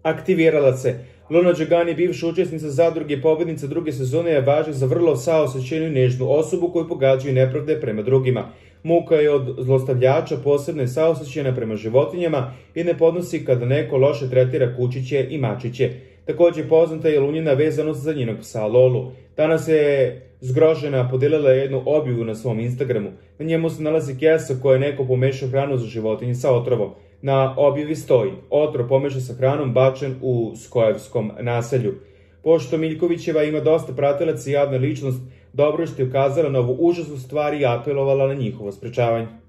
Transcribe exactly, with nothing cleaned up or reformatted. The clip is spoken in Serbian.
aktivirala se. Luna Đugani, bivša učesnica zadruge i pobednica druge sezone, je važna za vrlo saosećajnu i nežnu osobu koju pogađaju nepravde prema drugima. Muka je od zlostavljača, posebno je saosećajna prema životinjama i ne podnosi kada neko loše tretira kučiće i mačiće. Također poznata je Lunina vezanost za njenog psa Lolu. Danas je zgrožena podelila jednu objavu na svom Instagramu. Na njemu se nalazi kesa koja je neko pomešao hranu za životinje sa otrovom. Na objavi stoji: otrov pomešan sa hranom bačen u Skojevskom naselju. Pošto Miljkovićeva ima dosta pratilaca i javna ličnost, dobro je što je ukazala na ovu užasnu stvar i apelovala na njihovo sprečavanje.